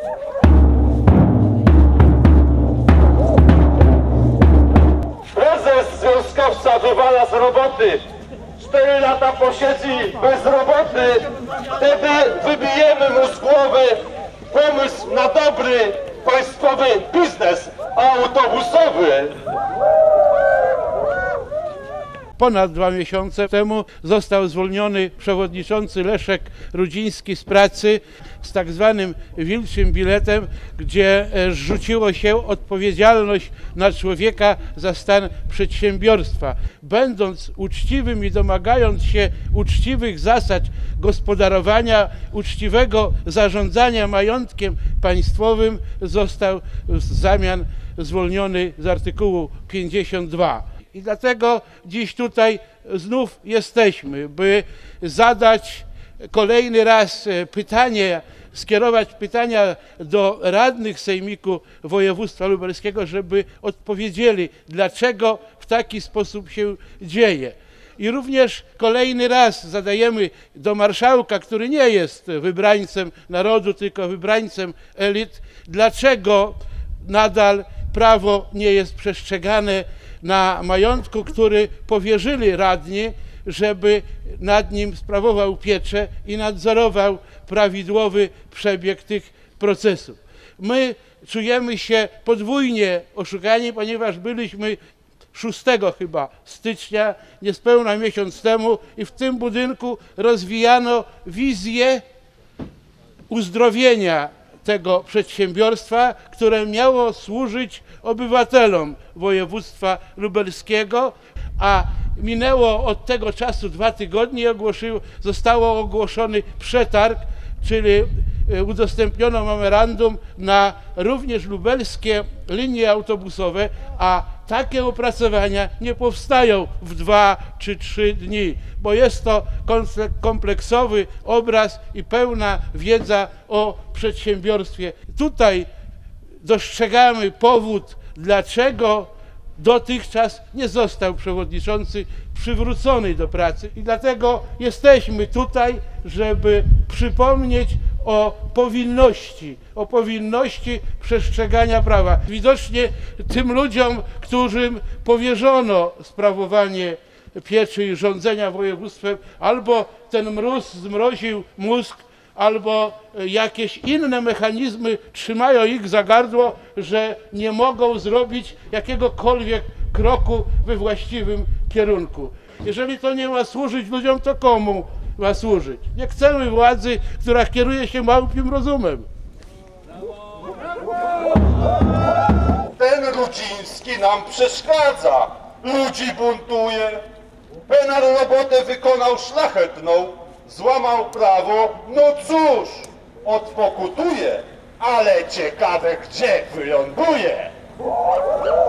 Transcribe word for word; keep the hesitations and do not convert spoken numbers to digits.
Prezes związkowca wywala z roboty. Cztery lata posiedzi bez roboty. Wtedy wybijemy mu z głowy pomysł na dobry państwowy biznes autobusowy. Ponad dwa miesiące temu został zwolniony przewodniczący Leszek Rudziński z pracy z tak zwanym wilczym biletem, gdzie rzuciło się odpowiedzialność na człowieka za stan przedsiębiorstwa. Będąc uczciwym i domagając się uczciwych zasad gospodarowania, uczciwego zarządzania majątkiem państwowym, został w zamian zwolniony z artykułu pięćdziesiąt dwa. I dlatego dziś tutaj znów jesteśmy, by zadać kolejny raz pytanie, skierować pytania do radnych Sejmiku Województwa Lubelskiego, żeby odpowiedzieli, dlaczego w taki sposób się dzieje. I również kolejny raz zadajemy do marszałka, który nie jest wybrańcem narodu, tylko wybrańcem elit, dlaczego nadal prawo nie jest przestrzegane na majątku, który powierzyli radni, żeby nad nim sprawował pieczę i nadzorował prawidłowy przebieg tych procesów. My czujemy się podwójnie oszukani, ponieważ byliśmy szóstego chyba stycznia, niespełna miesiąc temu, i w tym budynku rozwijano wizję uzdrowienia tego przedsiębiorstwa, które miało służyć obywatelom województwa lubelskiego, a minęło od tego czasu dwa tygodnie i ogłosił, zostało ogłoszony przetarg, czyli udostępniono memorandum na również lubelskie linie autobusowe, a takie opracowania nie powstają w dwa czy trzy dni, bo jest to kompleksowy obraz i pełna wiedza o przedsiębiorstwie. Tutaj dostrzegamy powód, dlaczego dotychczas nie został przewodniczący przywrócony do pracy, i dlatego jesteśmy tutaj, żeby przypomnieć o powinności, o powinności przestrzegania prawa. Widocznie tym ludziom, którym powierzono sprawowanie pieczy i rządzenia województwem, albo ten mróz zmroził mózg, albo jakieś inne mechanizmy trzymają ich za gardło, że nie mogą zrobić jakiegokolwiek kroku we właściwym kierunku. Jeżeli to nie ma służyć ludziom, to komu ma służyć? Nie chcemy władzy, która kieruje się małpim rozumem. Ten Rudziński nam przeszkadza, ludzi buntuje. Penar robotę wykonał szlachetną, złamał prawo, no cóż, odpokutuje, ale ciekawe gdzie wyląduje.